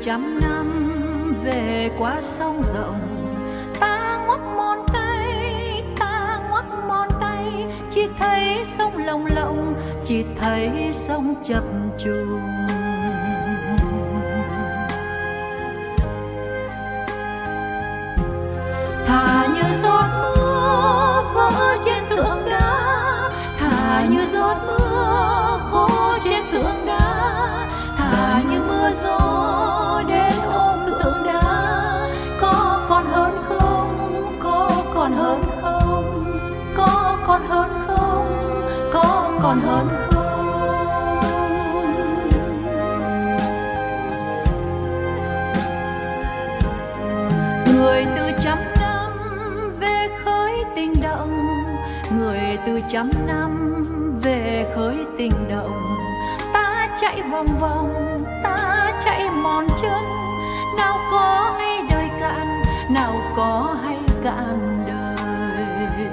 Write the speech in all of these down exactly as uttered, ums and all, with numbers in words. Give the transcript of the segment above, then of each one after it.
trăm năm về qua sông rộng, ta ngoắc mòn tay, ta ngoắc mòn tay, chỉ thấy sông lồng lộng, chỉ thấy sông chập trùng. Thả như giọt mưa vỡ trên tượng đá, thả như giọt mưa khô trên tượng đá, thả như mưa gió đến ôm tượng đá. Có còn hơn không, có còn hơn không, có còn hơn không, có còn hơn không. Người từ trăm năm về khơi tình động, người từ trăm năm về khơi tình động. Ta chạy vòng vòng, ta chạy mòn chân, nào có hay đời cạn, nào có hay cạn đời.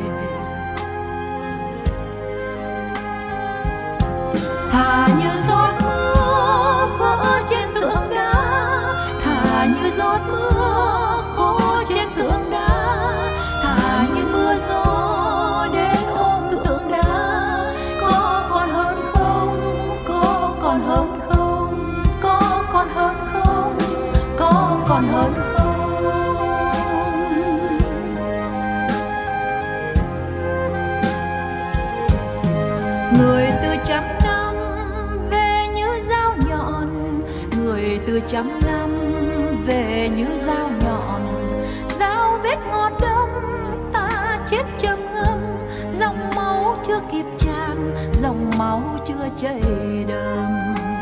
Thả như giọt mưa vỡ trên tượng đá, thả như giọt mưa khô trên tượng đá, thả như mưa gió đến ôm tượng đá. Có còn hơn không, có còn hơn không, có còn hơn không, có còn hơn không. Người từ trăm năm về như dao nhọn, người từ trăm năm về như dao nhọn. Dao vết ngọn đâm, ta chết trầm ngâm, dòng máu chưa kịp tràn, dòng máu chưa chảy đầm.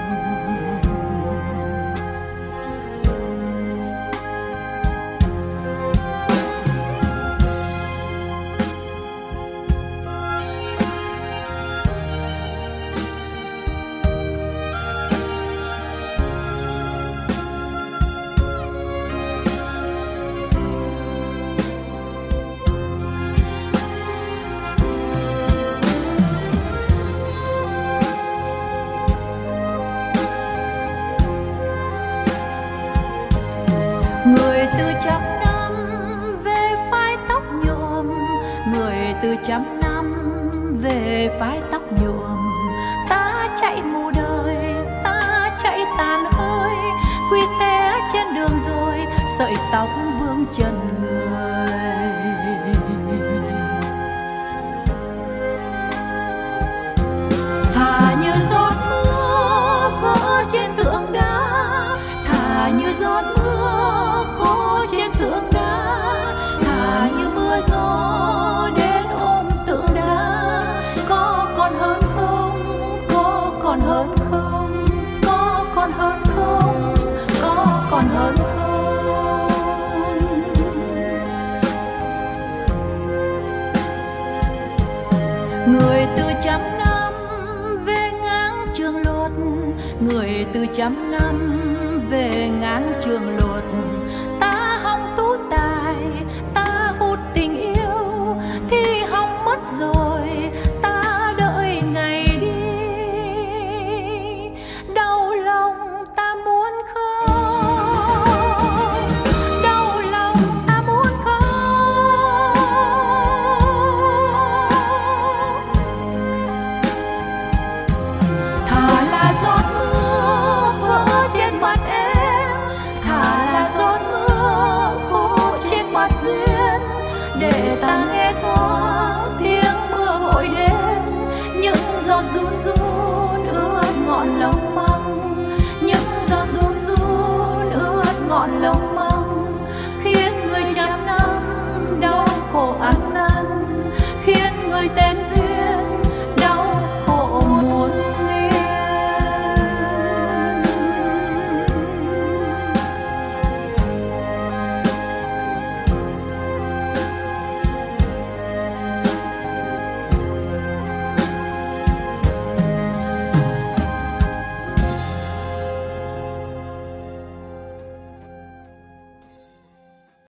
Người từ trăm năm về phái tóc nhuộm, người từ trăm năm về phái tóc nhuộm. Ta chạy mù đời, ta chạy tàn hơi, quy té trên đường rồi sợi tóc vương trần người. Thả như giọt mưa vỡ trên tượng đá, thả như giọt mưa khô trên tượng đá, thả như mưa gió đến ôm tượng đá. Có còn hơn không, có còn hơn không, có còn hơn không, có còn hơn không. Người từ trăm năm về ngang trường luật, người từ trăm năm về ngang trường luật. Ta hòng tú tài, ta hút tình yêu thì hòng mất rồi, ta đợi ngày đi. Đau lòng ta muốn khóc, đau lòng ta muốn khóc. Thả là giọt mưa vỡ trên mặt em, thả là giọt mưa khô trên mặt duyên, để ta nghe thoáng tiếng mưa vội đến. Những giọt run run ướt ngọn lông măng, những giọt run run ướt ngọn lông